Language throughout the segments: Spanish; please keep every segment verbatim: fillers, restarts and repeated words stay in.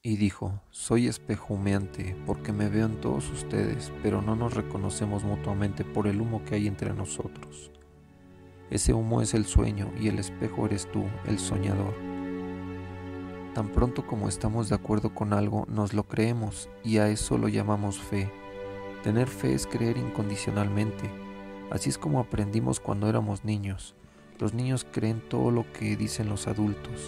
Y dijo: Soy espejo humeante, porque me veo en todos ustedes, pero no nos reconocemos mutuamente por el humo que hay entre nosotros. Ese humo es el sueño, y el espejo eres tú, el soñador. Tan pronto como estamos de acuerdo con algo, nos lo creemos, y a eso lo llamamos fe. Tener fe es creer incondicionalmente. Así es como aprendimos cuando éramos niños. Los niños creen todo lo que dicen los adultos.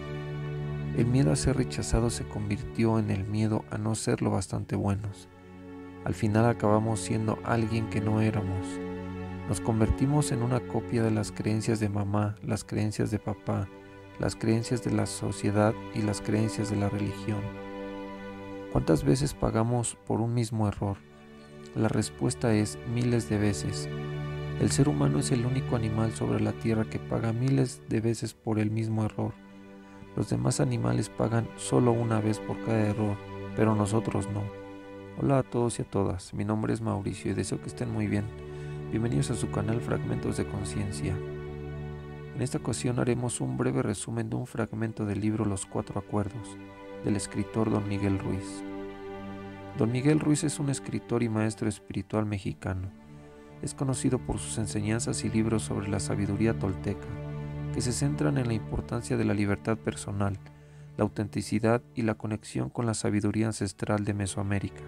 El miedo a ser rechazado se convirtió en el miedo a no ser lo bastante buenos. Al final acabamos siendo alguien que no éramos. Nos convertimos en una copia de las creencias de mamá, las creencias de papá, las creencias de la sociedad y las creencias de la religión. ¿Cuántas veces pagamos por un mismo error? La respuesta es miles de veces. El ser humano es el único animal sobre la tierra que paga miles de veces por el mismo error. Los demás animales pagan solo una vez por cada error, pero nosotros no. Hola a todos y a todas, mi nombre es Mauricio y deseo que estén muy bien. Bienvenidos a su canal Fragmentos de Conciencia. En esta ocasión haremos un breve resumen de un fragmento del libro Los Cuatro Acuerdos, del escritor Don Miguel Ruiz. Don Miguel Ruiz es un escritor y maestro espiritual mexicano. Es conocido por sus enseñanzas y libros sobre la sabiduría tolteca, que se centran en la importancia de la libertad personal, la autenticidad y la conexión con la sabiduría ancestral de Mesoamérica.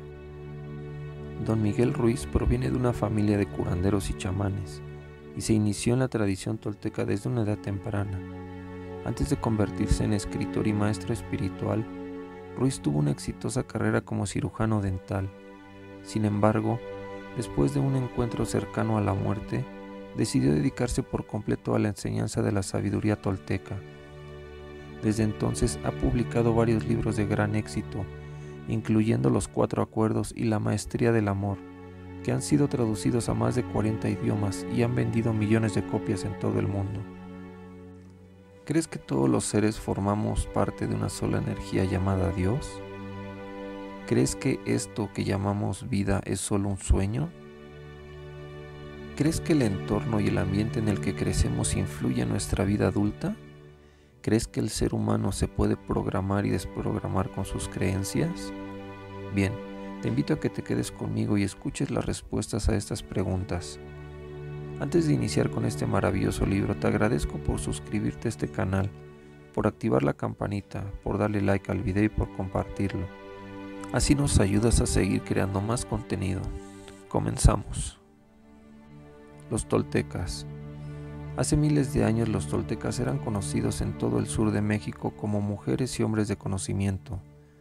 Don Miguel Ruiz proviene de una familia de curanderos y chamanes, y se inició en la tradición tolteca desde una edad temprana. Antes de convertirse en escritor y maestro espiritual, Ruiz tuvo una exitosa carrera como cirujano dental. Sin embargo, después de un encuentro cercano a la muerte, decidió dedicarse por completo a la enseñanza de la sabiduría tolteca. Desde entonces ha publicado varios libros de gran éxito, incluyendo Los Cuatro Acuerdos y La Maestría del Amor, que han sido traducidos a más de cuarenta idiomas y han vendido millones de copias en todo el mundo. ¿Crees que todos los seres formamos parte de una sola energía llamada Dios? ¿Crees que esto que llamamos vida es solo un sueño? ¿Crees que el entorno y el ambiente en el que crecemos influye en nuestra vida adulta? ¿Crees que el ser humano se puede programar y desprogramar con sus creencias? Bien, te invito a que te quedes conmigo y escuches las respuestas a estas preguntas. Antes de iniciar con este maravilloso libro, te agradezco por suscribirte a este canal, por activar la campanita, por darle like al video y por compartirlo. Así nos ayudas a seguir creando más contenido. Comenzamos. Los toltecas. Hace miles de años los toltecas eran conocidos en todo el sur de México como mujeres y hombres de conocimiento.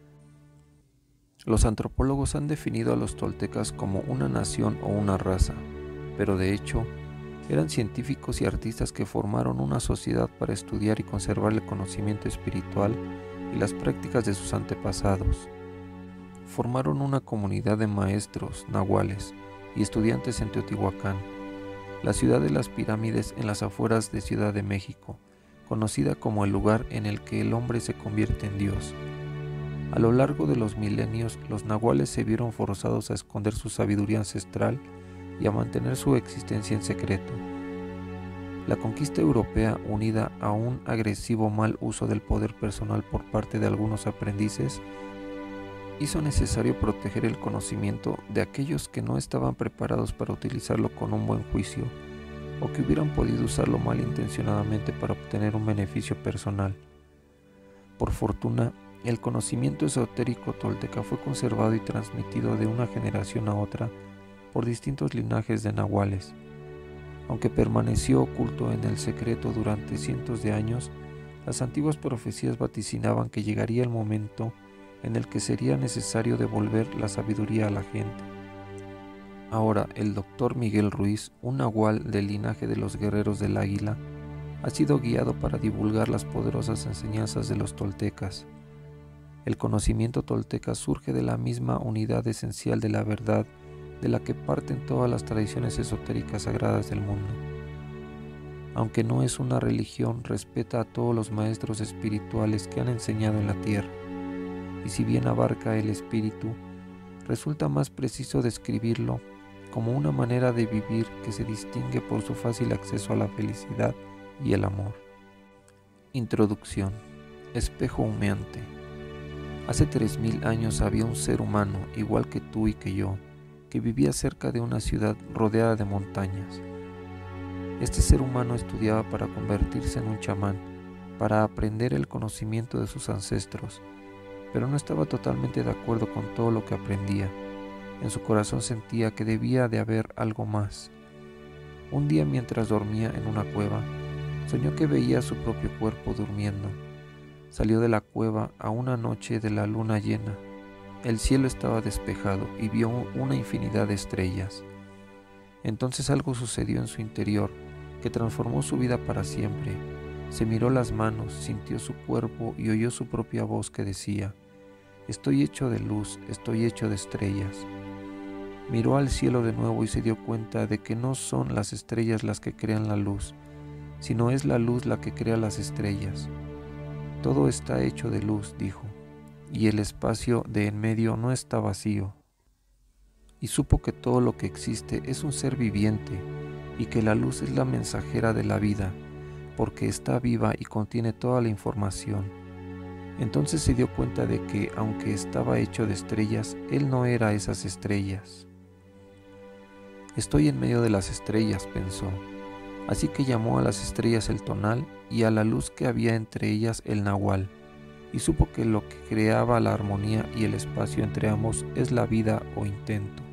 Los antropólogos han definido a los toltecas como una nación o una raza, pero de hecho eran científicos y artistas que formaron una sociedad para estudiar y conservar el conocimiento espiritual y las prácticas de sus antepasados. Formaron una comunidad de maestros, nahuales y estudiantes en Teotihuacán, la ciudad de las pirámides en las afueras de Ciudad de México, conocida como el lugar en el que el hombre se convierte en Dios. A lo largo de los milenios, los nahuales se vieron forzados a esconder su sabiduría ancestral y a mantener su existencia en secreto. La conquista europea, unida a un agresivo mal uso del poder personal por parte de algunos aprendices, hizo necesario proteger el conocimiento de aquellos que no estaban preparados para utilizarlo con un buen juicio o que hubieran podido usarlo malintencionadamente para obtener un beneficio personal. Por fortuna, el conocimiento esotérico tolteca fue conservado y transmitido de una generación a otra por distintos linajes de nahuales. Aunque permaneció oculto en el secreto durante cientos de años, las antiguas profecías vaticinaban que llegaría el momento en el que sería necesario devolver la sabiduría a la gente. Ahora, el doctor Miguel Ruiz, un nahual del linaje de los guerreros del águila, ha sido guiado para divulgar las poderosas enseñanzas de los toltecas. El conocimiento tolteca surge de la misma unidad esencial de la verdad de la que parten todas las tradiciones esotéricas sagradas del mundo. Aunque no es una religión, respeta a todos los maestros espirituales que han enseñado en la tierra. Y si bien abarca el espíritu, resulta más preciso describirlo como una manera de vivir que se distingue por su fácil acceso a la felicidad y el amor. Introducción. Espejo humeante. Hace tres mil años había un ser humano, igual que tú y que yo, que vivía cerca de una ciudad rodeada de montañas. Este ser humano estudiaba para convertirse en un chamán, para aprender el conocimiento de sus ancestros, pero no estaba totalmente de acuerdo con todo lo que aprendía. En su corazón sentía que debía de haber algo más. Un día, mientras dormía en una cueva, soñó que veía su propio cuerpo durmiendo. Salió de la cueva a una noche de la luna llena. El cielo estaba despejado y vio una infinidad de estrellas. Entonces algo sucedió en su interior que transformó su vida para siempre. Se miró las manos, sintió su cuerpo y oyó su propia voz que decía: «Estoy hecho de luz, estoy hecho de estrellas». Miró al cielo de nuevo y se dio cuenta de que no son las estrellas las que crean la luz, sino es la luz la que crea las estrellas. Todo está hecho de luz, dijo, y el espacio de en medio no está vacío. Y supo que todo lo que existe es un ser viviente y que la luz es la mensajera de la vida, porque está viva y contiene toda la información. Entonces se dio cuenta de que, aunque estaba hecho de estrellas, él no era esas estrellas. Estoy en medio de las estrellas, pensó. Así que llamó a las estrellas el tonal y a la luz que había entre ellas el nahual, y supo que lo que creaba la armonía y el espacio entre ambos es la vida o intento.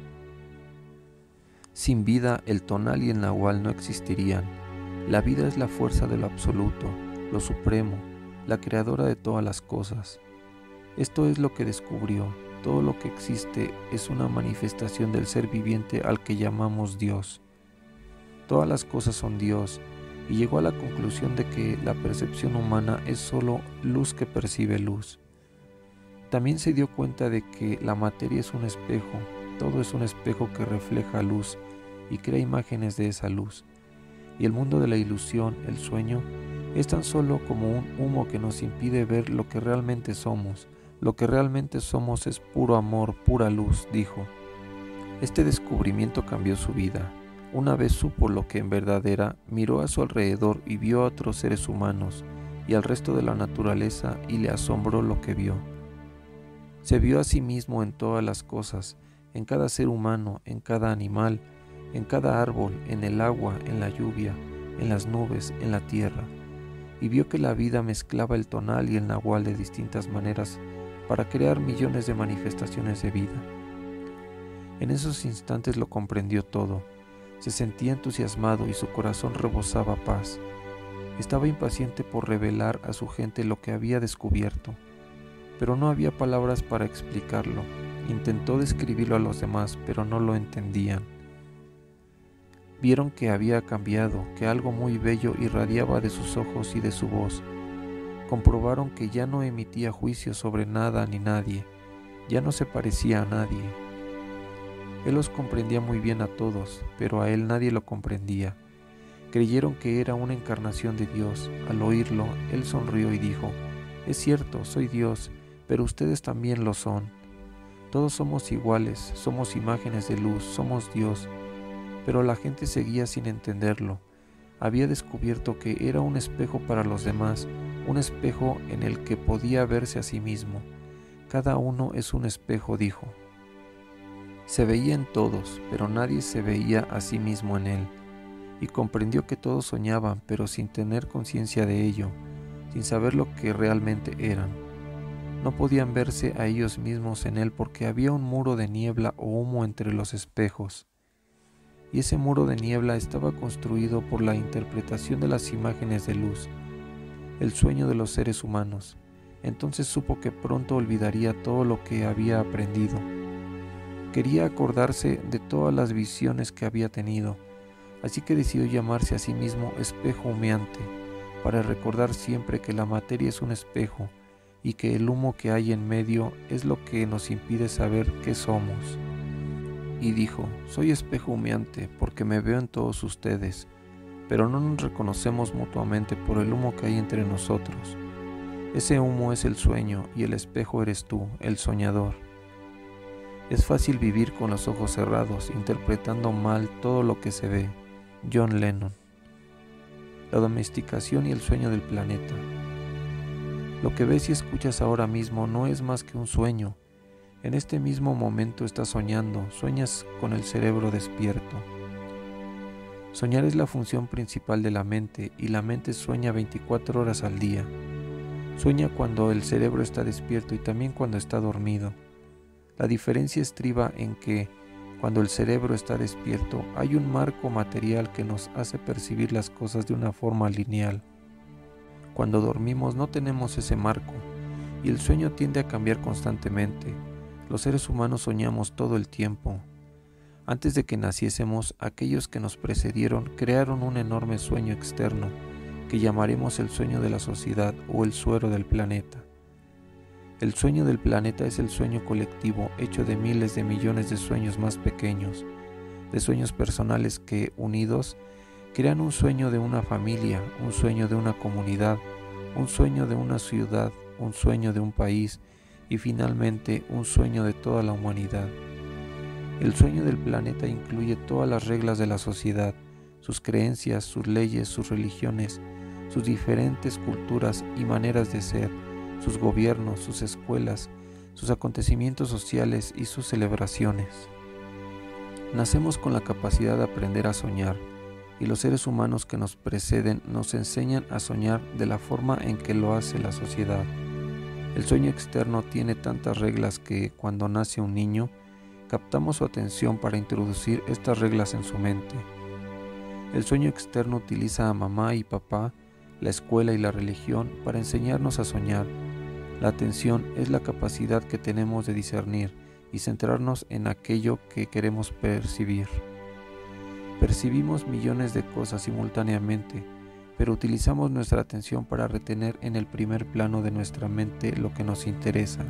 Sin vida, el tonal y el nahual no existirían. La vida es la fuerza de lo absoluto, lo supremo, la creadora de todas las cosas. Esto es lo que descubrió. Todo lo que existe es una manifestación del ser viviente al que llamamos Dios. Todas las cosas son Dios, y llegó a la conclusión de que la percepción humana es solo luz que percibe luz. También se dio cuenta de que la materia es un espejo, todo es un espejo que refleja luz y crea imágenes de esa luz. Y el mundo de la ilusión, el sueño, es tan solo como un humo que nos impide ver lo que realmente somos. Lo que realmente somos es puro amor, pura luz, dijo. Este descubrimiento cambió su vida. Una vez supo lo que en verdad era, miró a su alrededor y vio a otros seres humanos y al resto de la naturaleza y le asombró lo que vio. Se vio a sí mismo en todas las cosas, en cada ser humano, en cada animal, en cada árbol, en el agua, en la lluvia, en las nubes, en la tierra, y vio que la vida mezclaba el tonal y el nahual de distintas maneras para crear millones de manifestaciones de vida. En esos instantes lo comprendió todo. Se sentía entusiasmado y su corazón rebosaba paz. Estaba impaciente por revelar a su gente lo que había descubierto, pero no había palabras para explicarlo. Intentó describirlo a los demás, pero no lo entendían. Vieron que había cambiado, que algo muy bello irradiaba de sus ojos y de su voz. Comprobaron que ya no emitía juicios sobre nada ni nadie, ya no se parecía a nadie. Él los comprendía muy bien a todos, pero a él nadie lo comprendía. Creyeron que era una encarnación de Dios. Al oírlo, él sonrió y dijo: «Es cierto, soy Dios, pero ustedes también lo son. Todos somos iguales, somos imágenes de luz, somos Dios». Pero la gente seguía sin entenderlo. Había descubierto que era un espejo para los demás, un espejo en el que podía verse a sí mismo. Cada uno es un espejo, dijo. Se veía en todos, pero nadie se veía a sí mismo en él, y comprendió que todos soñaban, pero sin tener conciencia de ello, sin saber lo que realmente eran. No podían verse a ellos mismos en él porque había un muro de niebla o humo entre los espejos, y ese muro de niebla estaba construido por la interpretación de las imágenes de luz, el sueño de los seres humanos. Entonces supo que pronto olvidaría todo lo que había aprendido. Quería acordarse de todas las visiones que había tenido, así que decidió llamarse a sí mismo espejo humeante, para recordar siempre que la materia es un espejo y que el humo que hay en medio es lo que nos impide saber qué somos. Y dijo: «Soy espejo humeante porque me veo en todos ustedes, pero no nos reconocemos mutuamente por el humo que hay entre nosotros. Ese humo es el sueño y el espejo eres tú, el soñador». Es fácil vivir con los ojos cerrados, interpretando mal todo lo que se ve. John Lennon. La domesticación y el sueño del planeta. Lo que ves y escuchas ahora mismo no es más que un sueño. En este mismo momento estás soñando, sueñas con el cerebro despierto. Soñar es la función principal de la mente y la mente sueña veinticuatro horas al día. Sueña cuando el cerebro está despierto y también cuando está dormido. La diferencia estriba en que, cuando el cerebro está despierto, hay un marco material que nos hace percibir las cosas de una forma lineal. Cuando dormimos no tenemos ese marco y el sueño tiende a cambiar constantemente. Los seres humanos soñamos todo el tiempo. Antes de que naciésemos, aquellos que nos precedieron crearon un enorme sueño externo que llamaremos el sueño de la sociedad o el suero del planeta. El sueño del planeta es el sueño colectivo hecho de miles de millones de sueños más pequeños, de sueños personales que, unidos, crean un sueño de una familia, un sueño de una comunidad, un sueño de una ciudad, un sueño de un país y finalmente un sueño de toda la humanidad. El sueño del planeta incluye todas las reglas de la sociedad, sus creencias, sus leyes, sus religiones, sus diferentes culturas y maneras de ser, sus gobiernos, sus escuelas, sus acontecimientos sociales y sus celebraciones. Nacemos con la capacidad de aprender a soñar, y los seres humanos que nos preceden nos enseñan a soñar de la forma en que lo hace la sociedad. El sueño externo tiene tantas reglas que, cuando nace un niño, captamos su atención para introducir estas reglas en su mente. El sueño externo utiliza a mamá y papá, la escuela y la religión para enseñarnos a soñar. La atención es la capacidad que tenemos de discernir y centrarnos en aquello que queremos percibir. Percibimos millones de cosas simultáneamente, pero utilizamos nuestra atención para retener en el primer plano de nuestra mente lo que nos interesa.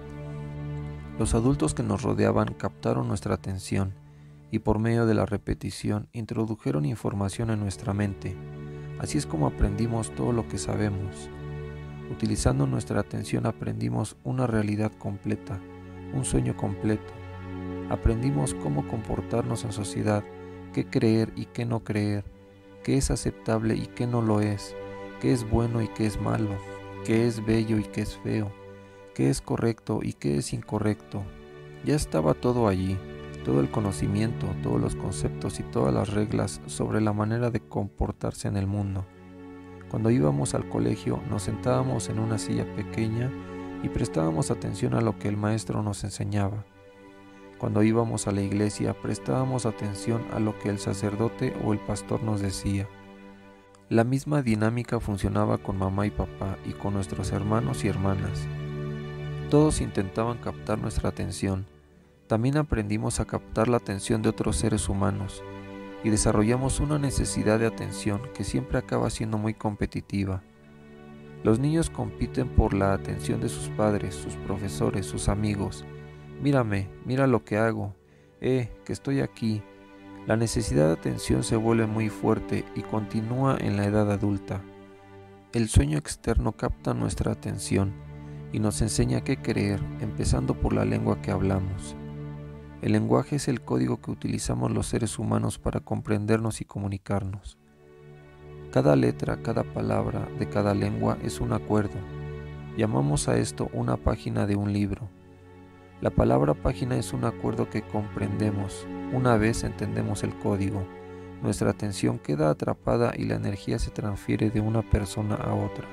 Los adultos que nos rodeaban captaron nuestra atención y por medio de la repetición introdujeron información en nuestra mente. Así es como aprendimos todo lo que sabemos. Utilizando nuestra atención aprendimos una realidad completa, un sueño completo. Aprendimos cómo comportarnos en sociedad, qué creer y qué no creer, qué es aceptable y qué no lo es, qué es bueno y qué es malo, qué es bello y qué es feo, qué es correcto y qué es incorrecto. Ya estaba todo allí, todo el conocimiento, todos los conceptos y todas las reglas sobre la manera de comportarse en el mundo. Cuando íbamos al colegio nos sentábamos en una silla pequeña y prestábamos atención a lo que el maestro nos enseñaba. Cuando íbamos a la iglesia prestábamos atención a lo que el sacerdote o el pastor nos decía. La misma dinámica funcionaba con mamá y papá y con nuestros hermanos y hermanas. Todos intentaban captar nuestra atención. También aprendimos a captar la atención de otros seres humanos y desarrollamos una necesidad de atención que siempre acaba siendo muy competitiva. Los niños compiten por la atención de sus padres, sus profesores, sus amigos. Mírame, mira lo que hago, eh, que estoy aquí. La necesidad de atención se vuelve muy fuerte y continúa en la edad adulta. El sueño externo capta nuestra atención y nos enseña qué creer, empezando por la lengua que hablamos. El lenguaje es el código que utilizamos los seres humanos para comprendernos y comunicarnos. Cada letra, cada palabra de cada lengua es un acuerdo. Llamamos a esto una página de un libro. La palabra página es un acuerdo que comprendemos. Una vez entendemos el código, nuestra atención queda atrapada y la energía se transfiere de una persona a otra.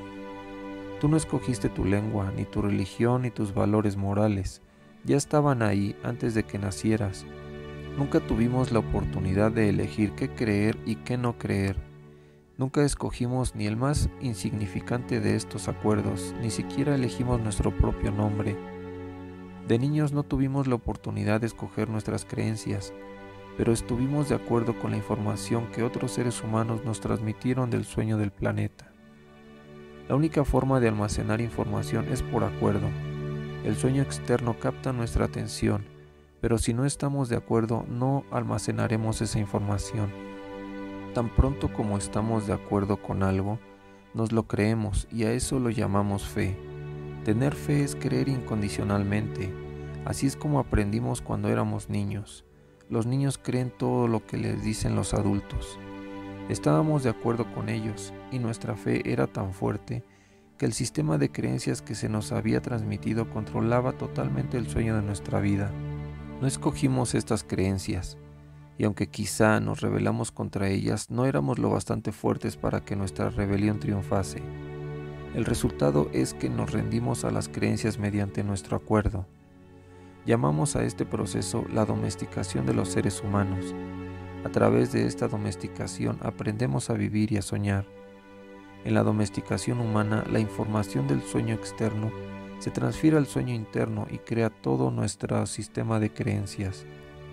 Tú no escogiste tu lengua, ni tu religión, ni tus valores morales. Ya estaban ahí antes de que nacieras. Nunca tuvimos la oportunidad de elegir qué creer y qué no creer. Nunca escogimos ni el más insignificante de estos acuerdos, ni siquiera elegimos nuestro propio nombre. De niños no tuvimos la oportunidad de escoger nuestras creencias, pero estuvimos de acuerdo con la información que otros seres humanos nos transmitieron del sueño del planeta. La única forma de almacenar información es por acuerdo. El sueño externo capta nuestra atención, pero si no estamos de acuerdo no almacenaremos esa información. Tan pronto como estamos de acuerdo con algo, nos lo creemos y a eso lo llamamos fe. Tener fe es creer incondicionalmente. Así es como aprendimos cuando éramos niños. Los niños creen todo lo que les dicen los adultos. Estábamos de acuerdo con ellos y nuestra fe era tan fuerte que el sistema de creencias que se nos había transmitido controlaba totalmente el sueño de nuestra vida. No escogimos estas creencias, y aunque quizá nos rebelamos contra ellas, no éramos lo bastante fuertes para que nuestra rebelión triunfase. El resultado es que nos rendimos a las creencias mediante nuestro acuerdo. Llamamos a este proceso la domesticación de los seres humanos. A través de esta domesticación aprendemos a vivir y a soñar. En la domesticación humana, la información del sueño externo se transfiere al sueño interno y crea todo nuestro sistema de creencias.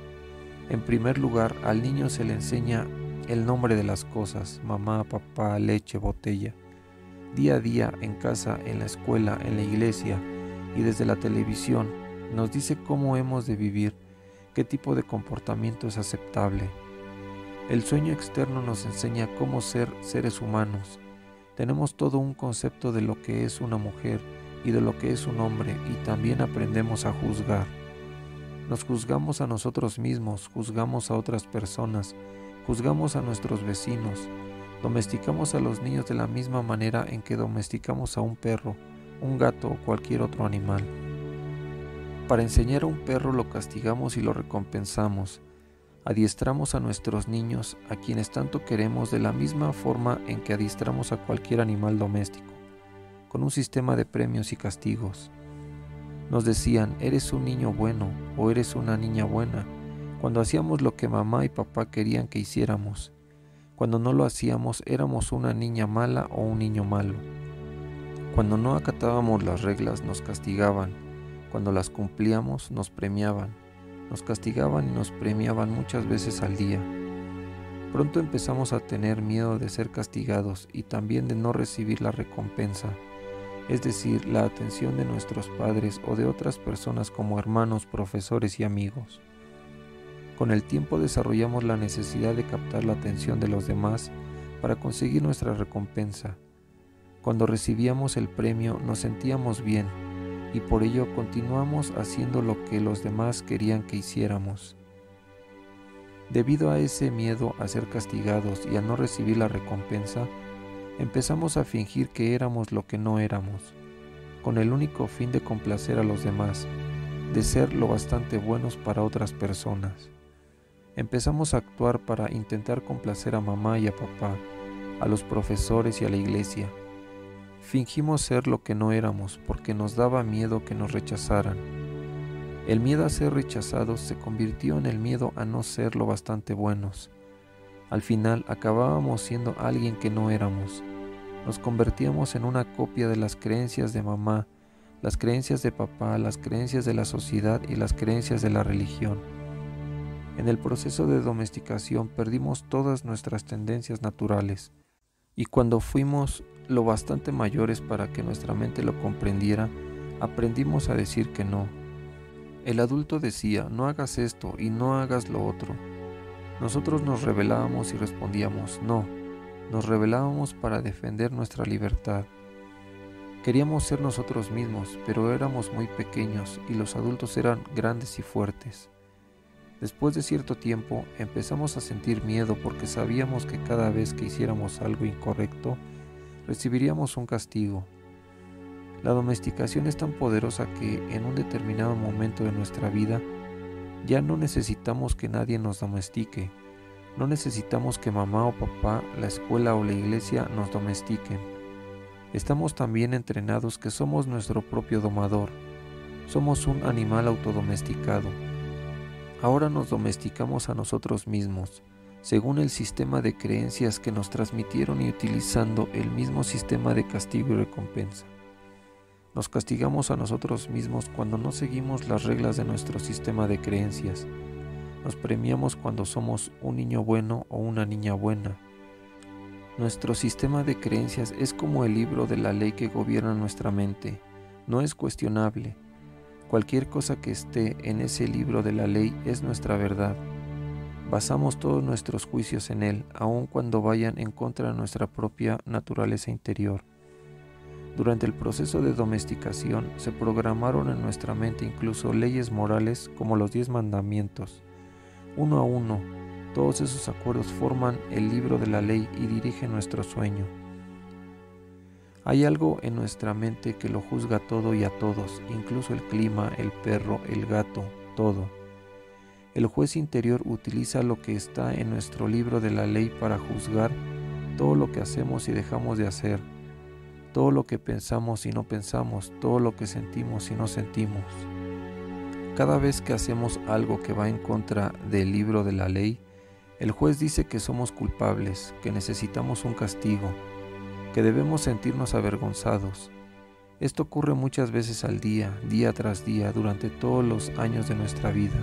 En primer lugar, al niño se le enseña el nombre de las cosas: mamá, papá, leche, botella. Día a día, en casa, en la escuela, en la iglesia y desde la televisión, nos dice cómo hemos de vivir, qué tipo de comportamiento es aceptable. El sueño externo nos enseña cómo ser seres humanos. Tenemos todo un concepto de lo que es una mujer y de lo que es un hombre, y también aprendemos a juzgar. Nos juzgamos a nosotros mismos, juzgamos a otras personas, juzgamos a nuestros vecinos. Domesticamos a los niños de la misma manera en que domesticamos a un perro, un gato o cualquier otro animal. Para enseñar a un perro lo castigamos y lo recompensamos. Adiestramos a nuestros niños, a quienes tanto queremos, de la misma forma en que adiestramos a cualquier animal doméstico, con un sistema de premios y castigos. Nos decían: eres un niño bueno o eres una niña buena, cuando hacíamos lo que mamá y papá querían que hiciéramos. Cuando no lo hacíamos, éramos una niña mala o un niño malo. Cuando no acatábamos las reglas, nos castigaban. Cuando las cumplíamos, nos premiaban. Nos castigaban y nos premiaban muchas veces al día. Pronto empezamos a tener miedo de ser castigados y también de no recibir la recompensa, es decir, la atención de nuestros padres o de otras personas como hermanos, profesores y amigos. Con el tiempo desarrollamos la necesidad de captar la atención de los demás para conseguir nuestra recompensa. Cuando recibíamos el premio nos sentíamos bien y por ello continuamos haciendo lo que los demás querían que hiciéramos. Debido a ese miedo a ser castigados y a no recibir la recompensa, empezamos a fingir que éramos lo que no éramos, con el único fin de complacer a los demás, de ser lo bastante buenos para otras personas. Empezamos a actuar para intentar complacer a mamá y a papá, a los profesores y a la iglesia. Fingimos ser lo que no éramos porque nos daba miedo que nos rechazaran. El miedo a ser rechazados se convirtió en el miedo a no ser lo bastante buenos. Al final acabábamos siendo alguien que no éramos. Nos convertíamos en una copia de las creencias de mamá, las creencias de papá, las creencias de la sociedad y las creencias de la religión. En el proceso de domesticación perdimos todas nuestras tendencias naturales, y cuando fuimos lo bastante mayores para que nuestra mente lo comprendiera, aprendimos a decir que no. El adulto decía: no hagas esto y no hagas lo otro. Nosotros nos rebelábamos y respondíamos no. Nos rebelábamos para defender nuestra libertad. Queríamos ser nosotros mismos, pero éramos muy pequeños y los adultos eran grandes y fuertes. Después de cierto tiempo empezamos a sentir miedo porque sabíamos que cada vez que hiciéramos algo incorrecto, recibiríamos un castigo. La domesticación es tan poderosa que en un determinado momento de nuestra vida ya no necesitamos que nadie nos domestique. No necesitamos que mamá o papá, la escuela o la iglesia nos domestiquen. Estamos tan bien entrenados que somos nuestro propio domador. Somos un animal autodomesticado. Ahora nos domesticamos a nosotros mismos, según el sistema de creencias que nos transmitieron y utilizando el mismo sistema de castigo y recompensa. Nos castigamos a nosotros mismos cuando no seguimos las reglas de nuestro sistema de creencias. Nos premiamos cuando somos un niño bueno o una niña buena. Nuestro sistema de creencias es como el libro de la ley que gobierna nuestra mente. No es cuestionable. Cualquier cosa que esté en ese libro de la ley es nuestra verdad. Basamos todos nuestros juicios en él, aun cuando vayan en contra de nuestra propia naturaleza interior. Durante el proceso de domesticación se programaron en nuestra mente incluso leyes morales como los diez mandamientos. Uno a uno, todos esos acuerdos forman el libro de la ley y dirigen nuestro sueño. Hay algo en nuestra mente que lo juzga todo y a todos, incluso el clima, el perro, el gato, todo. El juez interior utiliza lo que está en nuestro libro de la ley para juzgar todo lo que hacemos y dejamos de hacer, todo lo que pensamos y no pensamos, todo lo que sentimos y no sentimos. Cada vez que hacemos algo que va en contra del libro de la ley, el juez dice que somos culpables, que necesitamos un castigo, que debemos sentirnos avergonzados. Esto ocurre muchas veces al día, día tras día, durante todos los años de nuestra vida.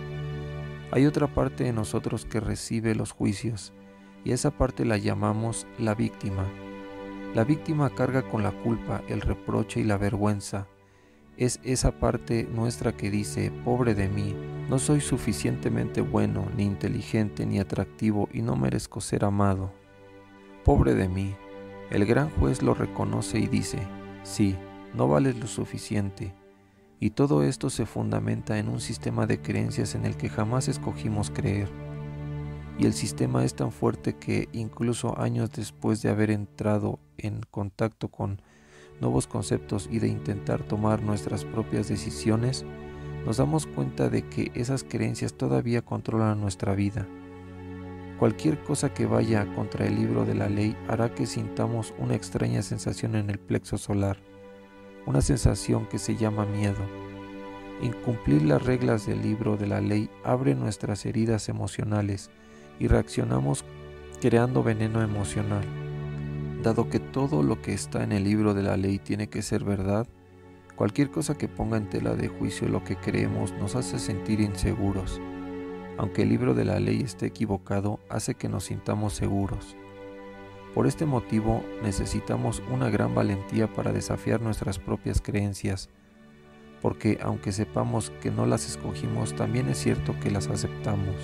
Hay otra parte de nosotros que recibe los juicios, y esa parte la llamamos la víctima. La víctima carga con la culpa, el reproche y la vergüenza. Es esa parte nuestra que dice: pobre de mí, no soy suficientemente bueno, ni inteligente, ni atractivo, y no merezco ser amado. Pobre de mí. El gran juez lo reconoce y dice: sí, no vales lo suficiente. Y todo esto se fundamenta en un sistema de creencias en el que jamás escogimos creer. Y el sistema es tan fuerte que incluso años después de haber entrado en contacto con nuevos conceptos y de intentar tomar nuestras propias decisiones, nos damos cuenta de que esas creencias todavía controlan nuestra vida. Cualquier cosa que vaya contra el libro de la ley hará que sintamos una extraña sensación en el plexo solar, una sensación que se llama miedo. Incumplir las reglas del libro de la ley abre nuestras heridas emocionales y reaccionamos creando veneno emocional. Dado que todo lo que está en el libro de la ley tiene que ser verdad, cualquier cosa que ponga en tela de juicio lo que creemos nos hace sentir inseguros. Aunque el libro de la ley esté equivocado, hace que nos sintamos seguros. Por este motivo, necesitamos una gran valentía para desafiar nuestras propias creencias, porque aunque sepamos que no las escogimos, también es cierto que las aceptamos.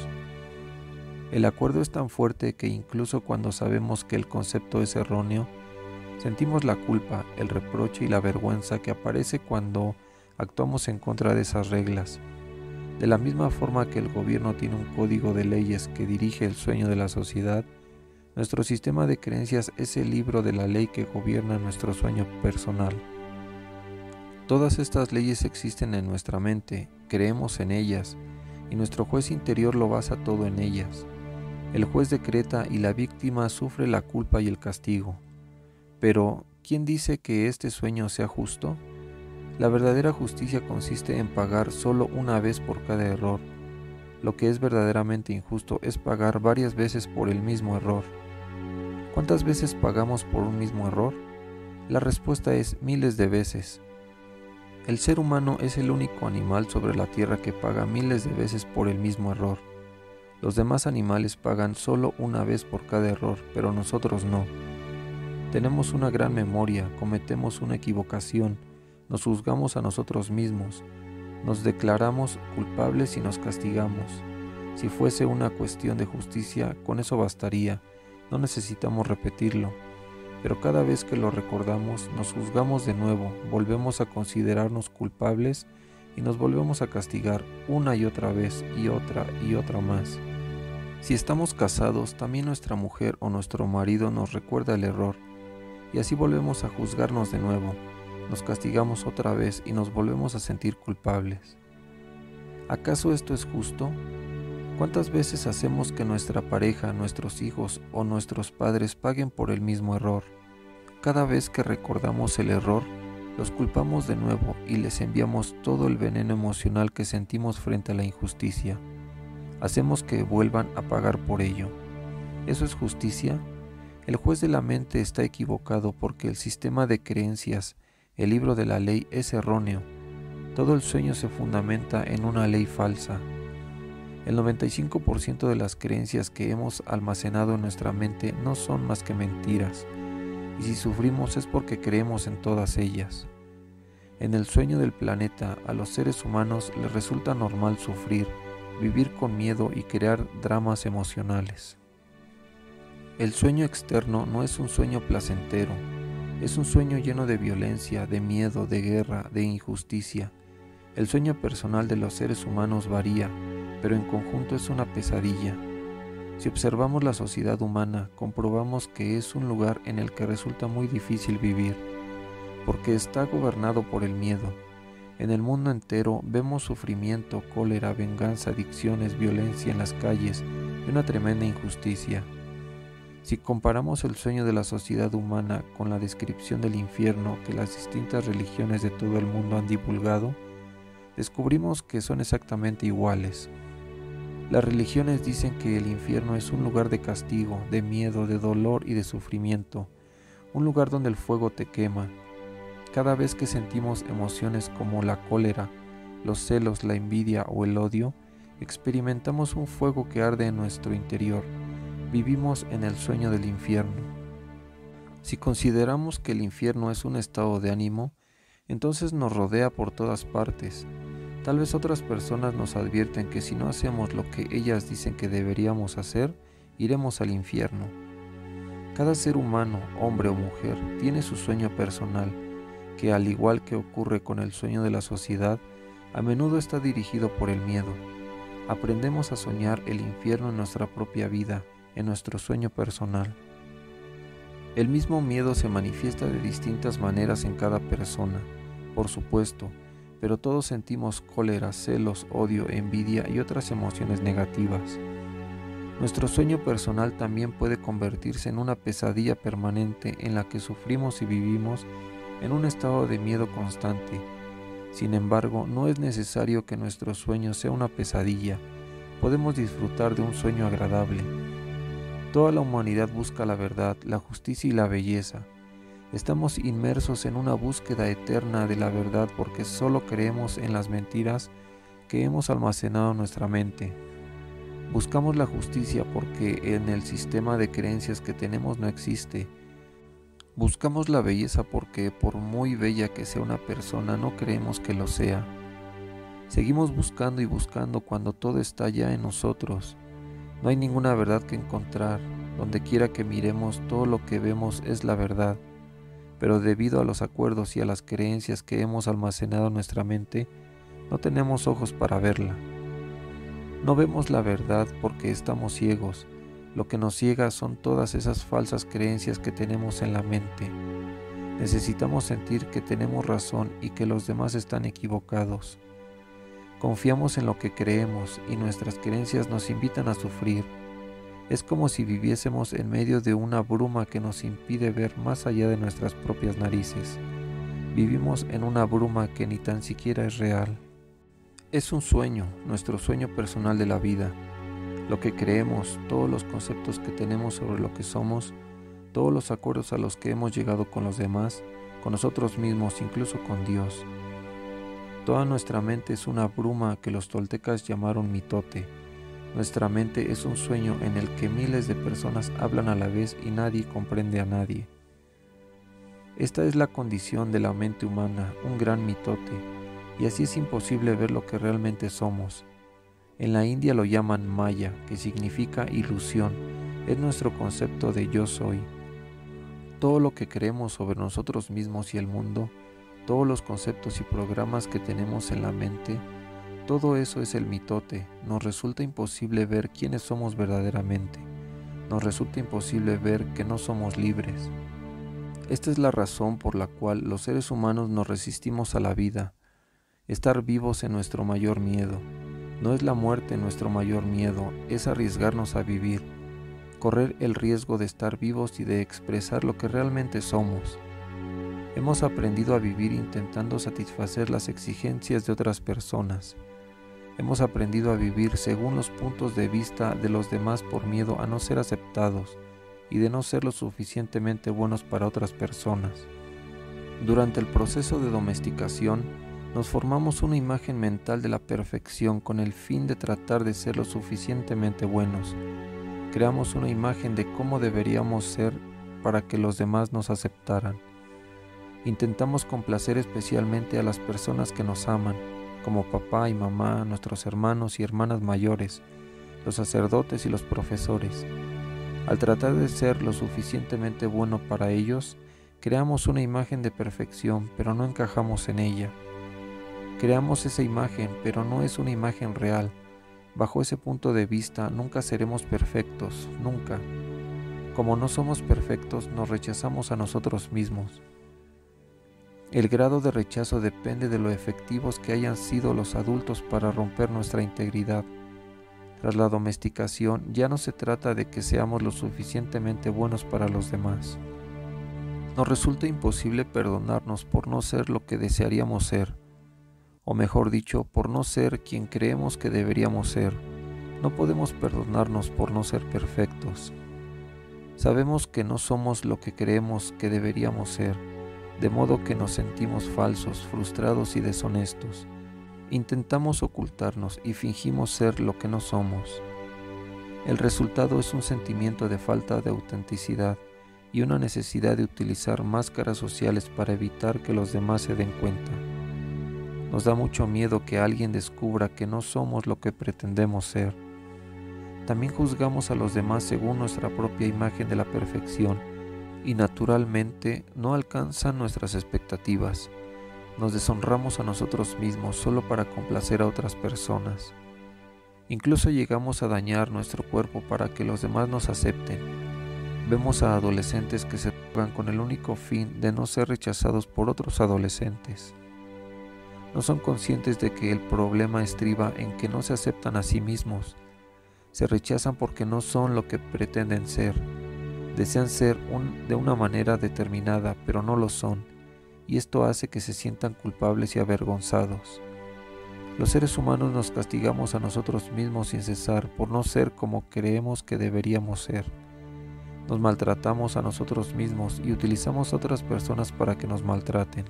El acuerdo es tan fuerte que incluso cuando sabemos que el concepto es erróneo, sentimos la culpa, el reproche y la vergüenza que aparece cuando actuamos en contra de esas reglas. De la misma forma que el gobierno tiene un código de leyes que dirige el sueño de la sociedad, nuestro sistema de creencias es el libro de la ley que gobierna nuestro sueño personal. Todas estas leyes existen en nuestra mente, creemos en ellas, y nuestro juez interior lo basa todo en ellas. El juez decreta y la víctima sufre la culpa y el castigo. Pero, ¿quién dice que este sueño sea justo? La verdadera justicia consiste en pagar solo una vez por cada error. Lo que es verdaderamente injusto es pagar varias veces por el mismo error. ¿Cuántas veces pagamos por un mismo error? La respuesta es miles de veces. El ser humano es el único animal sobre la tierra que paga miles de veces por el mismo error. Los demás animales pagan solo una vez por cada error, pero nosotros no. Tenemos una gran memoria, cometemos una equivocación, nos juzgamos a nosotros mismos, nos declaramos culpables y nos castigamos. Si fuese una cuestión de justicia, con eso bastaría, no necesitamos repetirlo. Pero cada vez que lo recordamos, nos juzgamos de nuevo, volvemos a considerarnos culpables y nos volvemos a castigar una y otra vez y otra y otra más. Si estamos casados, también nuestra mujer o nuestro marido nos recuerda el error, y así volvemos a juzgarnos de nuevo, nos castigamos otra vez y nos volvemos a sentir culpables. ¿Acaso esto es justo? ¿Cuántas veces hacemos que nuestra pareja, nuestros hijos o nuestros padres paguen por el mismo error? Cada vez que recordamos el error, los culpamos de nuevo y les enviamos todo el veneno emocional que sentimos frente a la injusticia. Hacemos que vuelvan a pagar por ello. ¿Eso es justicia? El juez de la mente está equivocado porque el sistema de creencias, el libro de la ley, es erróneo. Todo el sueño se fundamenta en una ley falsa. El noventa y cinco por ciento de las creencias que hemos almacenado en nuestra mente no son más que mentiras, y si sufrimos es porque creemos en todas ellas. En el sueño del planeta, a los seres humanos les resulta normal sufrir, vivir con miedo y crear dramas emocionales. El sueño externo no es un sueño placentero, es un sueño lleno de violencia, de miedo, de guerra, de injusticia. El sueño personal de los seres humanos varía, pero en conjunto es una pesadilla. Si observamos la sociedad humana, comprobamos que es un lugar en el que resulta muy difícil vivir. porque está gobernado por el miedo. En el mundo entero vemos sufrimiento, cólera, venganza, adicciones, violencia en las calles y una tremenda injusticia. Si comparamos el sueño de la sociedad humana con la descripción del infierno que las distintas religiones de todo el mundo han divulgado, descubrimos que son exactamente iguales. Las religiones dicen que el infierno es un lugar de castigo, de miedo, de dolor y de sufrimiento, un lugar donde el fuego te quema. Cada vez que sentimos emociones como la cólera, los celos, la envidia o el odio, experimentamos un fuego que arde en nuestro interior. Vivimos en el sueño del infierno. Si consideramos que el infierno es un estado de ánimo, entonces nos rodea por todas partes. Tal vez otras personas nos advierten que si no hacemos lo que ellas dicen que deberíamos hacer, iremos al infierno. Cada ser humano, hombre o mujer, tiene su sueño personal, que al igual que ocurre con el sueño de la sociedad, a menudo está dirigido por el miedo. Aprendemos a soñar el infierno en nuestra propia vida, en nuestro sueño personal. El mismo miedo se manifiesta de distintas maneras en cada persona, por supuesto, pero todos sentimos cólera, celos, odio, envidia y otras emociones negativas. Nuestro sueño personal también puede convertirse en una pesadilla permanente en la que sufrimos y vivimos en un estado de miedo constante. Sin embargo, no es necesario que nuestro sueño sea una pesadilla. Podemos disfrutar de un sueño agradable. Toda la humanidad busca la verdad, la justicia y la belleza. Estamos inmersos en una búsqueda eterna de la verdad porque solo creemos en las mentiras que hemos almacenado en nuestra mente. Buscamos la justicia porque en el sistema de creencias que tenemos no existe. Buscamos la belleza porque por muy bella que sea una persona no creemos que lo sea. Seguimos buscando y buscando cuando todo está ya en nosotros. No hay ninguna verdad que encontrar. Donde quiera que miremos, todo lo que vemos es la verdad. Pero debido a los acuerdos y a las creencias que hemos almacenado en nuestra mente, no tenemos ojos para verla. No vemos la verdad porque estamos ciegos. Lo que nos ciega son todas esas falsas creencias que tenemos en la mente. Necesitamos sentir que tenemos razón y que los demás están equivocados. Confiamos en lo que creemos y nuestras creencias nos invitan a sufrir. Es como si viviésemos en medio de una bruma que nos impide ver más allá de nuestras propias narices. Vivimos en una bruma que ni tan siquiera es real. Es un sueño, nuestro sueño personal de la vida. Lo que creemos, todos los conceptos que tenemos sobre lo que somos, todos los acuerdos a los que hemos llegado con los demás, con nosotros mismos, incluso con Dios. Toda nuestra mente es una bruma que los toltecas llamaron mitote. Nuestra mente es un sueño en el que miles de personas hablan a la vez y nadie comprende a nadie. Esta es la condición de la mente humana, un gran mitote, y así es imposible ver lo que realmente somos. En la India lo llaman Maya, que significa ilusión, es nuestro concepto de yo soy. Todo lo que creemos sobre nosotros mismos y el mundo, todos los conceptos y programas que tenemos en la mente, todo eso es el mitote. Nos resulta imposible ver quiénes somos verdaderamente. Nos resulta imposible ver que no somos libres. Esta es la razón por la cual los seres humanos nos resistimos a la vida. Estar vivos es nuestro mayor miedo. No es la muerte nuestro mayor miedo, es arriesgarnos a vivir. Correr el riesgo de estar vivos y de expresar lo que realmente somos. Hemos aprendido a vivir intentando satisfacer las exigencias de otras personas. Hemos aprendido a vivir según los puntos de vista de los demás por miedo a no ser aceptados y de no ser lo suficientemente buenos para otras personas. Durante el proceso de domesticación, nos formamos una imagen mental de la perfección con el fin de tratar de ser lo suficientemente buenos. Creamos una imagen de cómo deberíamos ser para que los demás nos aceptaran. Intentamos complacer especialmente a las personas que nos aman, como papá y mamá, nuestros hermanos y hermanas mayores, los sacerdotes y los profesores. Al tratar de ser lo suficientemente bueno para ellos, creamos una imagen de perfección, pero no encajamos en ella. Creamos esa imagen, pero no es una imagen real. Bajo ese punto de vista, nunca seremos perfectos, nunca. Como no somos perfectos, nos rechazamos a nosotros mismos. El grado de rechazo depende de lo efectivos que hayan sido los adultos para romper nuestra integridad. Tras la domesticación, ya no se trata de que seamos lo suficientemente buenos para los demás. Nos resulta imposible perdonarnos por no ser lo que desearíamos ser, o mejor dicho, por no ser quien creemos que deberíamos ser. No podemos perdonarnos por no ser perfectos. Sabemos que no somos lo que creemos que deberíamos ser, de modo que nos sentimos falsos, frustrados y deshonestos. Intentamos ocultarnos y fingimos ser lo que no somos. El resultado es un sentimiento de falta de autenticidad y una necesidad de utilizar máscaras sociales para evitar que los demás se den cuenta. Nos da mucho miedo que alguien descubra que no somos lo que pretendemos ser. También juzgamos a los demás según nuestra propia imagen de la perfección y naturalmente no alcanzan nuestras expectativas. Nos deshonramos a nosotros mismos solo para complacer a otras personas. Incluso llegamos a dañar nuestro cuerpo para que los demás nos acepten. Vemos a adolescentes que se drogan con el único fin de no ser rechazados por otros adolescentes. No son conscientes de que el problema estriba en que no se aceptan a sí mismos. Se rechazan porque no son lo que pretenden ser. Desean ser un, de una manera determinada, pero no lo son, y esto hace que se sientan culpables y avergonzados. Los seres humanos nos castigamos a nosotros mismos sin cesar por no ser como creemos que deberíamos ser. Nos maltratamos a nosotros mismos y utilizamos a otras personas para que nos maltraten.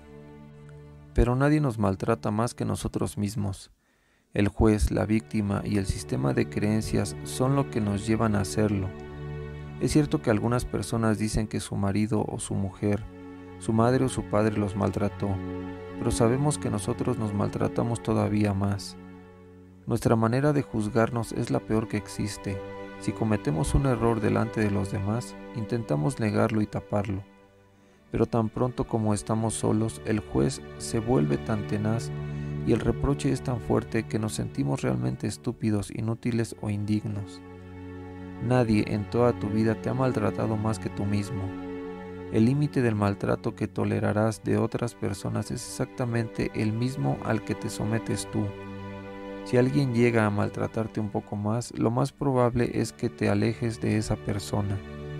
Pero nadie nos maltrata más que nosotros mismos. El juez, la víctima y el sistema de creencias son lo que nos llevan a hacerlo. Es cierto que algunas personas dicen que su marido o su mujer, su madre o su padre los maltrató, pero sabemos que nosotros nos maltratamos todavía más. Nuestra manera de juzgarnos es la peor que existe. Si cometemos un error delante de los demás, intentamos negarlo y taparlo. Pero tan pronto como estamos solos, el juez se vuelve tan tenaz y el reproche es tan fuerte que nos sentimos realmente estúpidos, inútiles o indignos. Nadie en toda tu vida te ha maltratado más que tú mismo. El límite del maltrato que tolerarás de otras personas es exactamente el mismo al que te sometes tú. Si alguien llega a maltratarte un poco más, lo más probable es que te alejes de esa persona.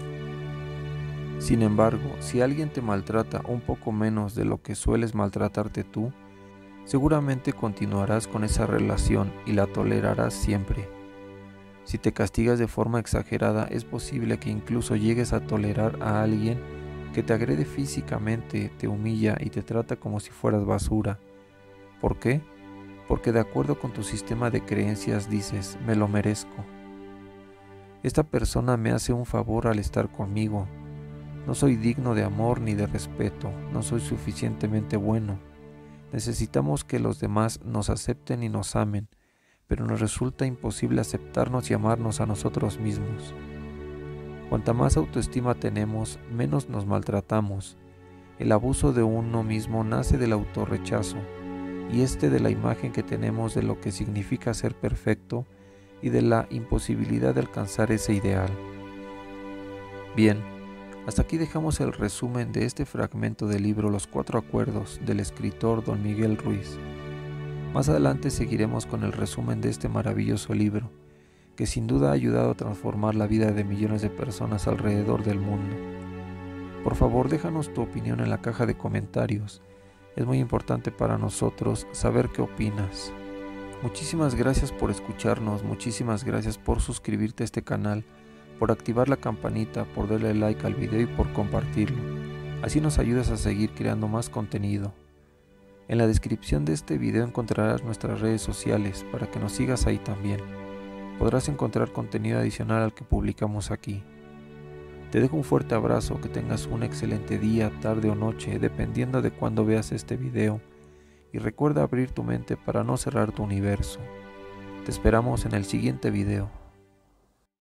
Sin embargo, si alguien te maltrata un poco menos de lo que sueles maltratarte tú, seguramente continuarás con esa relación y la tolerarás siempre. Si te castigas de forma exagerada, es posible que incluso llegues a tolerar a alguien que te agrede físicamente, te humilla y te trata como si fueras basura. ¿Por qué? Porque de acuerdo con tu sistema de creencias dices, me lo merezco. Esta persona me hace un favor al estar conmigo. No soy digno de amor ni de respeto, no soy suficientemente bueno. Necesitamos que los demás nos acepten y nos amen, pero nos resulta imposible aceptarnos y amarnos a nosotros mismos. Cuanta más autoestima tenemos, menos nos maltratamos. El abuso de uno mismo nace del autorrechazo, y este de la imagen que tenemos de lo que significa ser perfecto y de la imposibilidad de alcanzar ese ideal. Bien, hasta aquí dejamos el resumen de este fragmento del libro Los Cuatro Acuerdos del escritor Don Miguel Ruiz. Más adelante seguiremos con el resumen de este maravilloso libro, que sin duda ha ayudado a transformar la vida de millones de personas alrededor del mundo. Por favor, déjanos tu opinión en la caja de comentarios. Es muy importante para nosotros saber qué opinas. Muchísimas gracias por escucharnos, muchísimas gracias por suscribirte a este canal, por activar la campanita, por darle like al video y por compartirlo. Así nos ayudas a seguir creando más contenido. En la descripción de este video encontrarás nuestras redes sociales para que nos sigas ahí también. Podrás encontrar contenido adicional al que publicamos aquí. Te dejo un fuerte abrazo, que tengas un excelente día, tarde o noche, dependiendo de cuándo veas este video. Y recuerda abrir tu mente para no cerrar tu universo. Te esperamos en el siguiente video.